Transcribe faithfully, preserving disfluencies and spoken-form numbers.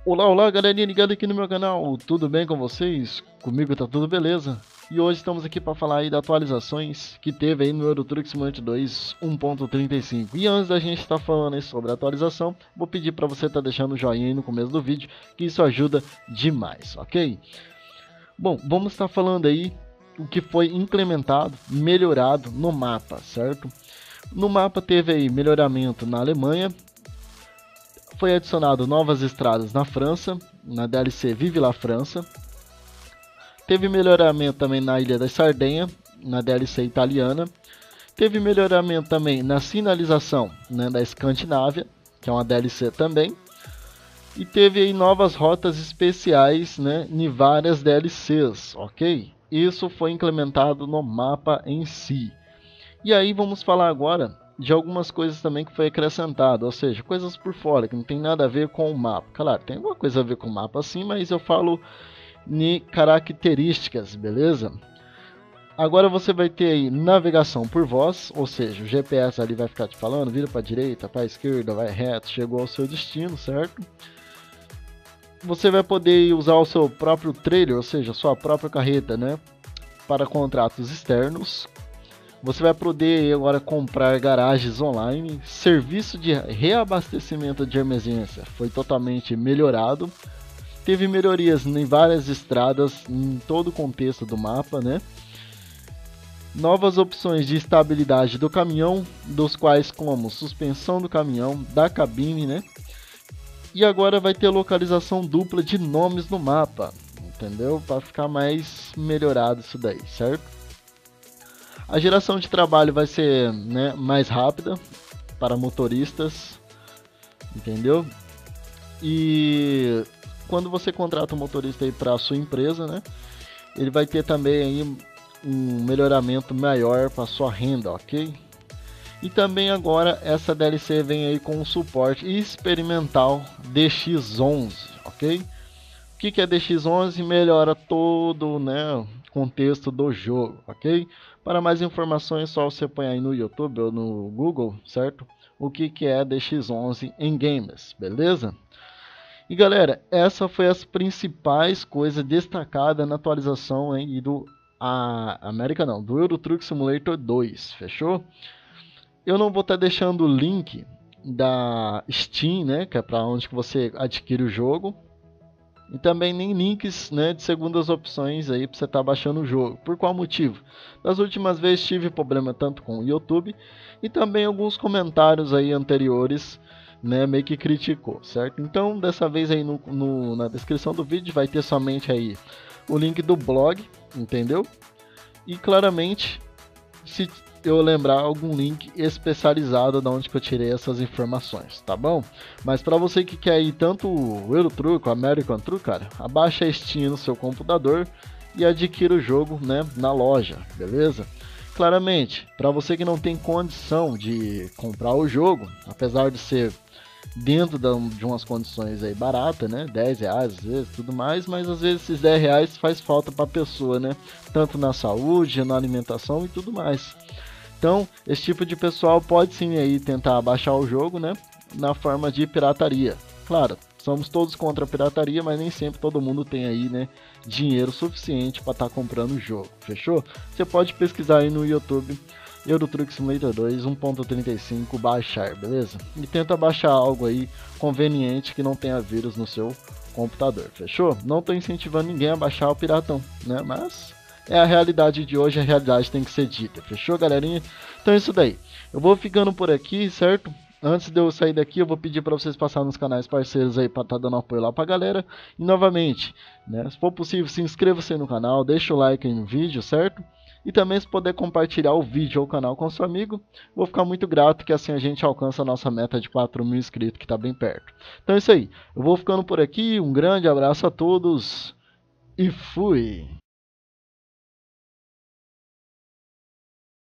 Olá, olá, galerinha ligada aqui no meu canal, tudo bem com vocês? Comigo tá tudo beleza? E hoje estamos aqui para falar aí das atualizações que teve aí no Euro Truck Simulator dois um ponto trinta e cinco. E antes da gente estar tá falando aí sobre a atualização, vou pedir para você estar tá deixando o joinha aí no começo do vídeo, que isso ajuda demais, ok? Bom, vamos estar tá falando aí o que foi implementado, melhorado no mapa, certo? No mapa teve aí melhoramento na Alemanha. Foi adicionado novas estradas na França, na D L C Vive la França. Teve melhoramento também na Ilha da Sardenha, na D L C italiana. Teve melhoramento também na sinalização, né, da Escandinávia, que é uma D L C também. E teve aí novas rotas especiais, né, em várias D L Cs, ok? Isso foi implementado no mapa em si. E aí vamos falar agora de algumas coisas também que foi acrescentado, ou seja, coisas por fora, que não tem nada a ver com o mapa. Claro, tem alguma coisa a ver com o mapa sim, mas eu falo de características, beleza? Agora você vai ter aí navegação por voz, ou seja, o G P S ali vai ficar te falando, vira para a direita, para a esquerda, vai reto, chegou ao seu destino, certo? Você vai poder usar o seu próprio trailer, ou seja, sua própria carreta, né, para contratos externos. Você vai poder agora comprar garagens online. Serviço de reabastecimento de emergência foi totalmente melhorado. Teve melhorias em várias estradas em todo o contexto do mapa, né? Novas opções de estabilidade do caminhão, dos quais como suspensão do caminhão, da cabine, né? E agora vai ter localização dupla de nomes no mapa, entendeu? Para ficar mais melhorado isso daí, certo? A geração de trabalho vai ser, né, mais rápida para motoristas, entendeu? E quando você contrata um motorista aí para a sua empresa, né, ele vai ter também aí um melhoramento maior para sua renda, ok? E também agora essa D L C vem aí com um suporte experimental D X onze, ok? O que que é D X onze? Melhora todo, né, contexto do jogo, ok? Para mais informações, só você põe aí no YouTube ou no Google, certo? O que que é D X onze em games, beleza? E galera, essa foi as principais coisas destacadas na atualização aí do a América não, do Euro Truck Simulator dois, fechou? Eu não vou estar deixando o link da Steam, né, que é para onde que você adquire o jogo. E também nem links, né, de segundas opções aí para você estar tá baixando o jogo. Por qual motivo? Das últimas vezes tive problema tanto com o YouTube e também alguns comentários aí anteriores, né, meio que criticou, certo? Então dessa vez aí no, no, na descrição do vídeo vai ter somente aí o link do blog, entendeu? E claramente, se eu lembrar, algum link especializado de onde que eu tirei essas informações, tá bom? Mas para você que quer ir tanto o Euro Truck, o American Truck, cara, abaixa a Steam no seu computador e adquira o jogo, né, na loja, beleza? Claramente, para você que não tem condição de comprar o jogo, apesar de ser dentro de umas condições aí baratas, né, dez reais às vezes, tudo mais, mas às vezes esses dez reais faz falta para a pessoa, né, tanto na saúde, na alimentação e tudo mais. Então, esse tipo de pessoal pode sim aí tentar baixar o jogo, né, na forma de pirataria. Claro, somos todos contra a pirataria, mas nem sempre todo mundo tem aí, né, dinheiro suficiente para estar tá comprando o jogo, fechou? Você pode pesquisar aí no YouTube Euro Truck Simulator dois um ponto trinta e cinco baixar, beleza? E tenta baixar algo aí conveniente que não tenha vírus no seu computador, fechou? Não estou incentivando ninguém a baixar o piratão, né, mas é a realidade de hoje, a realidade tem que ser dita, fechou, galerinha? Então é isso daí. Eu vou ficando por aqui, certo? Antes de eu sair daqui, eu vou pedir para vocês passarem nos canais parceiros aí para estar tá dando apoio lá para a galera. E novamente, né, se for possível, se inscreva-se no canal, deixa o like aí no vídeo, certo? E também se puder compartilhar o vídeo ou o canal com seu amigo, vou ficar muito grato, que assim a gente alcança a nossa meta de quatro mil inscritos, que está bem perto. Então é isso aí. Eu vou ficando por aqui, um grande abraço a todos e fui!